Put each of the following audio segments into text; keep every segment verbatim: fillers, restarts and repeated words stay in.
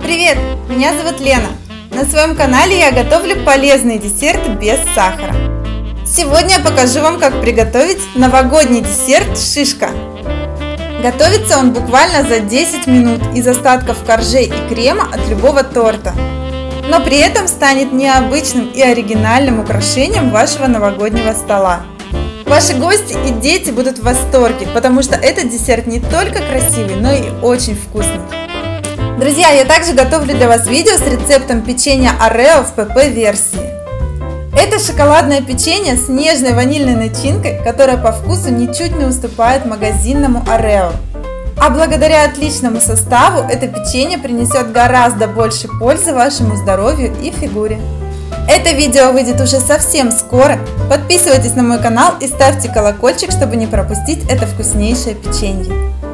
Привет! Меня зовут Лена. На своем канале я готовлю полезные десерты без сахара. Сегодня я покажу вам, как приготовить новогодний десерт шишка. Готовится он буквально за десять минут из остатков коржей и крема от любого торта. Но при этом станет необычным и оригинальным украшением вашего новогоднего стола. Ваши гости и дети будут в восторге, потому что этот десерт не только красивый, но и очень вкусный. Друзья, я также готовлю для вас видео с рецептом печенья Орео в пэ пэ-версии. Это шоколадное печенье с нежной ванильной начинкой, которая по вкусу ничуть не уступает магазинному Орео. А благодаря отличному составу это печенье принесет гораздо больше пользы вашему здоровью и фигуре. Это видео выйдет уже совсем скоро. Подписывайтесь на мой канал и ставьте колокольчик, чтобы не пропустить это вкуснейшее печенье.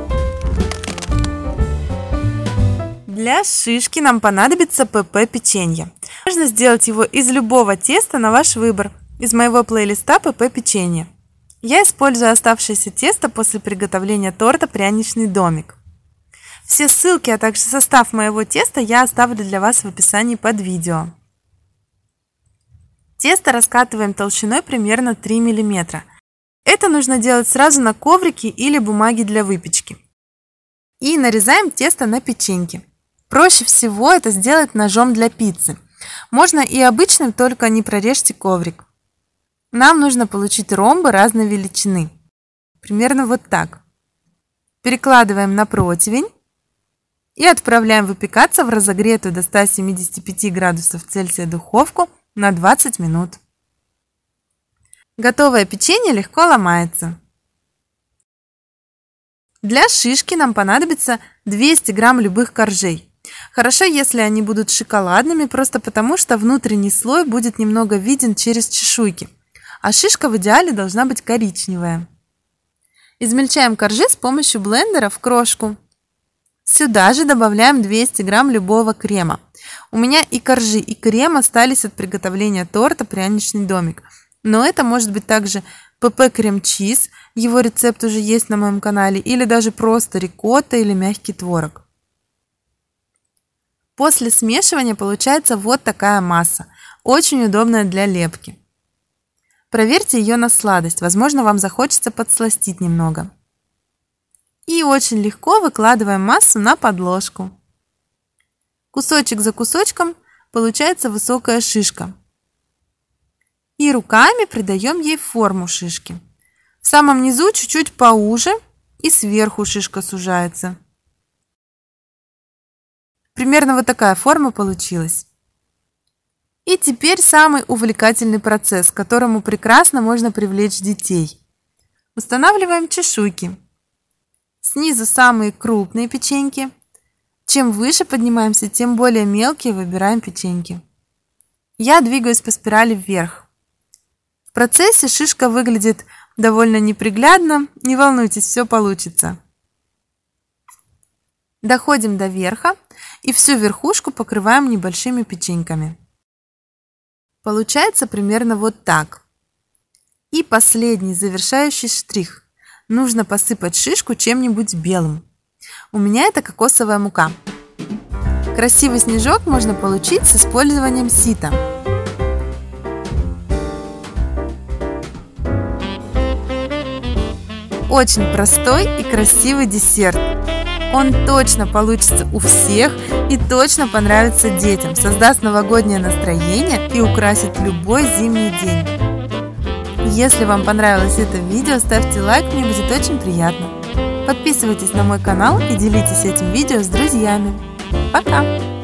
Для шишки нам понадобится пэ пэ-печенье. Можно сделать его из любого теста на ваш выбор. Из моего плейлиста пэ пэ-печенье. Я использую оставшееся тесто после приготовления торта «Пряничный домик». Все ссылки, а также состав моего теста я оставлю для вас в описании под видео. Тесто раскатываем толщиной примерно три миллиметра. Это нужно делать сразу на коврике или бумаге для выпечки. И нарезаем тесто на печеньки. Проще всего это сделать ножом для пиццы. Можно и обычным, только не прорежьте коврик. Нам нужно получить ромбы разной величины. Примерно вот так. Перекладываем на противень и отправляем выпекаться в разогретую до ста семидесяти пяти градусов Цельсия духовку на двадцать минут. Готовое печенье легко ломается. Для шишки нам понадобится двести грамм любых коржей. Хорошо, если они будут шоколадными, просто потому что внутренний слой будет немного виден через чешуйки, а шишка в идеале должна быть коричневая. Измельчаем коржи с помощью блендера в крошку. Сюда же добавляем двести грамм любого крема. У меня и коржи, и крем остались от приготовления торта «Пряничный домик». Но это может быть также пэ пэ-крем-чиз, его рецепт уже есть на моем канале, или даже просто рикотта или мягкий творог. После смешивания получается вот такая масса, очень удобная для лепки. Проверьте ее на сладость, возможно, вам захочется подсластить немного. И очень легко выкладываем массу на подложку. Кусочек за кусочком получается высокая шишка. И руками придаем ей форму шишки. В самом низу чуть-чуть поуже и сверху шишка сужается. Примерно вот такая форма получилась. И теперь самый увлекательный процесс, к которому прекрасно можно привлечь детей. Устанавливаем чешуйки. Снизу самые крупные печеньки. Чем выше поднимаемся, тем более мелкие выбираем печеньки. Я двигаюсь по спирали вверх. В процессе шишка выглядит довольно неприглядно. Не волнуйтесь, все получится. Доходим до верха и всю верхушку покрываем небольшими печеньками. Получается примерно вот так. И последний завершающий штрих. Нужно посыпать шишку чем-нибудь белым. У меня это кокосовая мука. Красивый снежок можно получить с использованием сита. Очень простой и красивый десерт. Он точно получится у всех и точно понравится детям, создаст новогоднее настроение и украсит любой зимний день. Если вам понравилось это видео, ставьте лайк, мне будет очень приятно. Подписывайтесь на мой канал и делитесь этим видео с друзьями. Пока!